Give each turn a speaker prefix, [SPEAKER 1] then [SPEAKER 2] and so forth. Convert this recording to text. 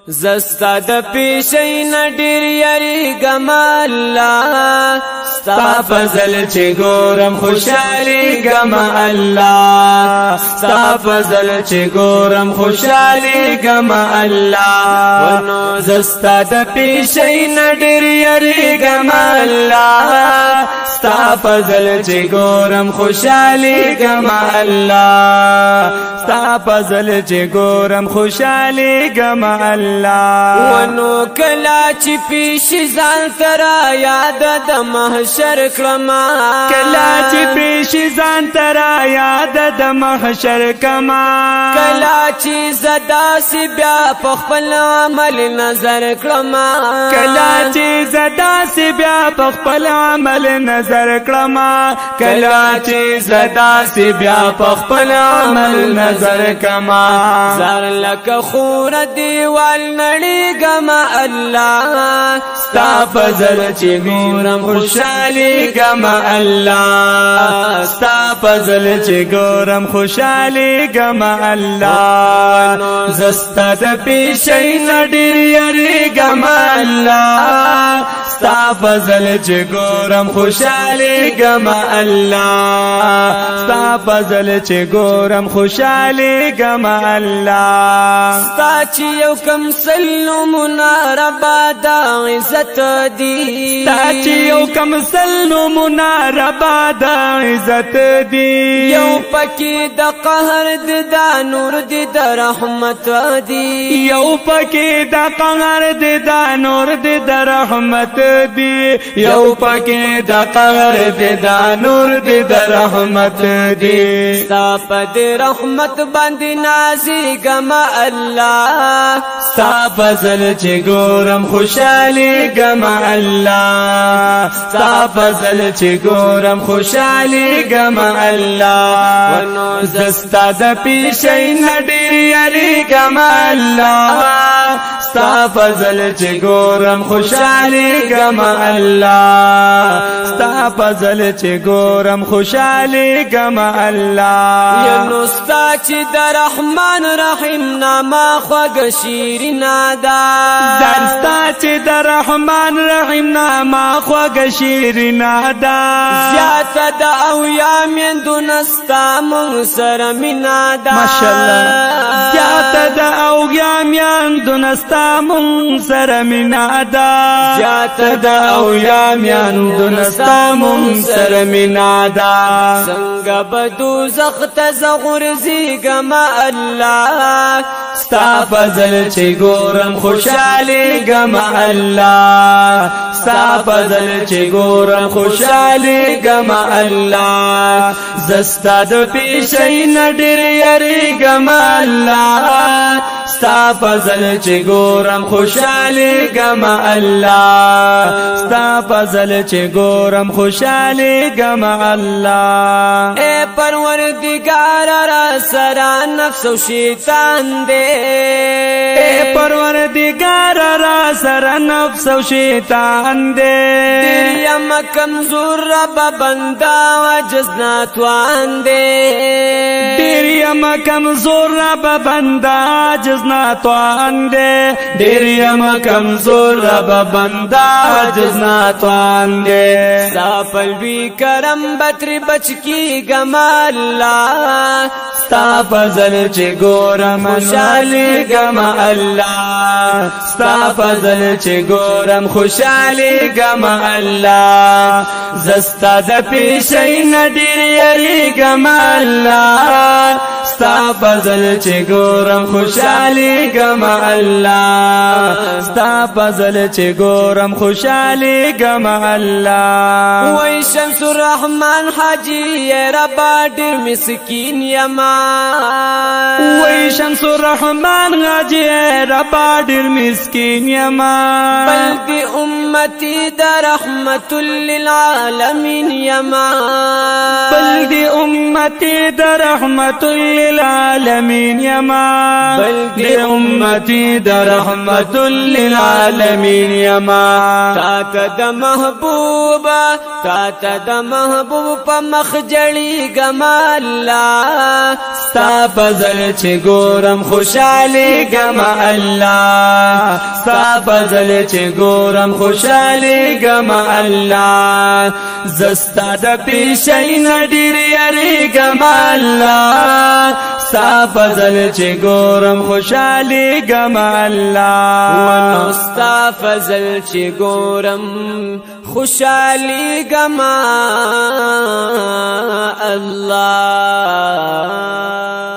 [SPEAKER 1] زستا د پیشین ډیر یریګم الله ستا فضل چې ګورم خوشاليګم الله ستا فضل چې ګورم خوشاليګم الله ونو زستا د پیشین ډیر یریګم الله ستا فضل چې ګورم خوشاليګم الله ستا فضل چې ګورم خوشاليګم الله ونو کلا چې پیش ځان ترا یاد د محشر کړما کلا چې پیش ځان ترا یاد د محشر کما کلا چې زدا سی بیا په خپل عمل نظر کړما کلا چې زدا سی بیا په خپل عمل نظر کړما کلا چې زدا سی بیا په خپل عمل نظر کما زار لک خور دیوال نړیګم الله ستا فضل چې ګورم خوشاليګم الله ستا فضل چې ګورم خوشاليګم الله زستا د پیشین ډیر یریګم الله ستا فضل چې ګورم خوشاليګم الله ستا فضل چې ګورم خوشاليګم الله ستا چې یو کم سلمنا ربا دا عزت دی ستا چې یو کم سلمنا ربا دا عزت دی یو پکې د قهر د نور د رحمت دی یو پکې د قهر د نور د رحمت دی یو پکې د قهر د نور د رحمت دی ستا په رحمت باندې نازېږم الله ستا فضل چې ګورم خوشاليګم الله ستا فضل چې ګورم خوشاليګم الله ونو زستا د پیشین ډیر یریګم الله ستا فضل چې ګورم خوشاليګم الله ستا فضل چې ګورم خوشاليګم الله ینو ستا چې د رحمان رحیم نامه خوږ شیرنا دا زرستا چې د رحمان رحیم نامه خوږ شیرنا دا زیات د او یا من دونستا مون سره مینا دا ماشاءالله زیات د او یا من دونستا مون سره مینا دا زیات د او یا من دونستا مون سره مینا دا څنګه بدو زخت زغرزیګم الله ستا فضل چې ګورم خوشاليګم الله ستا فضل چې ګورم خوشاليګم الله زستا د پیشین ډیر یریګم الله ستا فضل چې ګورم خوشاليګم الله ستا فضل چې ګورم خوشاليګم الله اے پروردگار را سره نفس او شیطان دے اے پروردگار را سره نفس او شیطان دے یم کمزور رب بندا عجز ناتوان دے یم کمزور رب بندا عجز ناتوان دے یم کمزور رب بندا عجز ناتوان دے ساپل بھی کرم بتری بچ کی گما الله ستا فضل چې ګورم خوشاليګم الله ستا فضل چې ګورم خوشاليګم الله زستا د پیشین ډیر یریګم الله ستا فضل چې ګورم خوشاليګم الله ستا فضل چې ګورم خوشاليګم الله وای شمس الرحمن حاجی ربا ډیر مسکین یما وای شمس الرحمن حاجی ربا ډیر مسکین یما بلکې امتی د رحمت للعالمین یما بلکې امتی د رحمت للعالمین یما بلکې امتی د رحمت للعالمین یما تا ته د محبوب په مخ جړیګم الله ستا فضل چې ګورم خوشاليګم الله ستا فضل چې ګورم خوشالي ګما الله زستا د پیشي نډیر یری ګما الله ستا فضل چې ګورم خوشالي ګما الله ونو ستا فضل چې ګورم خوشالي ګما الله